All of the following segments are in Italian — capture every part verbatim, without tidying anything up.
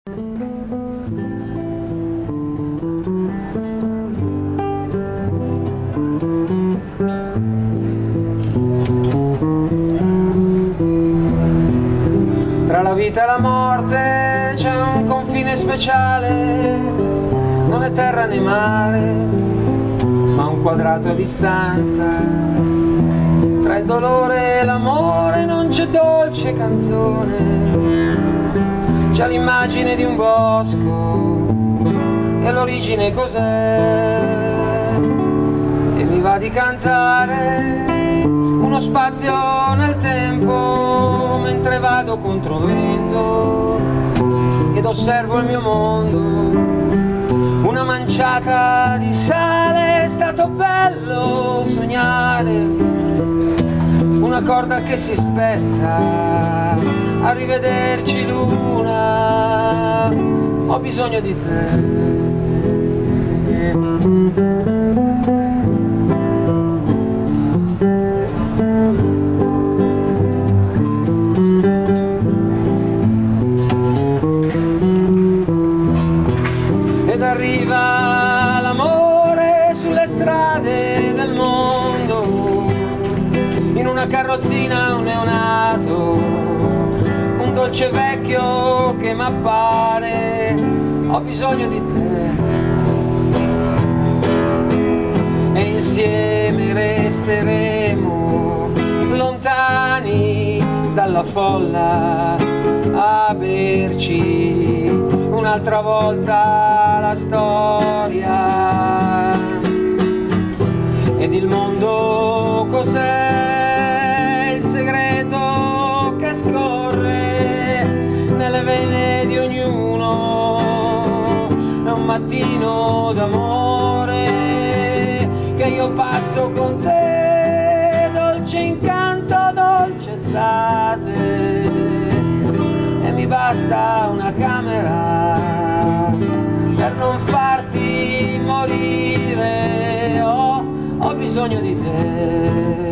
Tra la vita e la morte c'è un confine speciale, non è terra né mare, ma un quadrato a distanza. Tra il dolore e l'amore non c'è dolce canzone, c'è l'immagine di un bosco e l'origine cos'è? E mi va di cantare uno spazio nel tempo mentre vado contro vento ed osservo il mio mondo. Una manciata di sale, è stato bello sognare, una corda che si spezza, arrivederci luna, ho bisogno di te. Ed arriva l'amore sulle strade del mondo, in una carrozzina un neonato, un dolce vecchio che m'appare, ho bisogno di te. E insieme resteremo lontani dalla folla a berci un'altra volta la storia. Ed il mondo cos'è? Il segreto che scorre nelle vene di ognuno, è un mattino d'amore che io passo con te, dolce incanto, dolce estate, e mi basta una camera per non farti morire, oh, ho bisogno di te.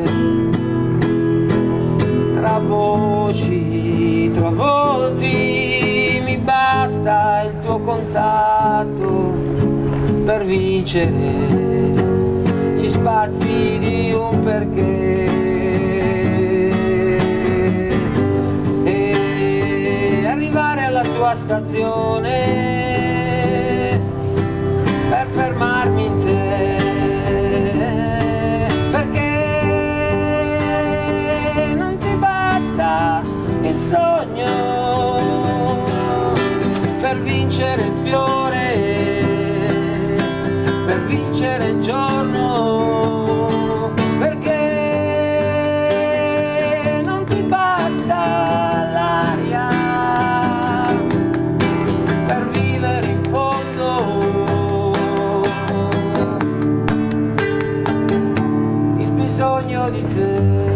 Tra voci, tra volti, mi basta il tuo contatto per vincere gli spazi di un perché. E arrivare alla tua stazione per fermarmi in te, perché non ti basta il sogno per vincere il fiore, per vincere il giorno, perché non ti basta l'aria per vivere in fondo, il bisogno di te.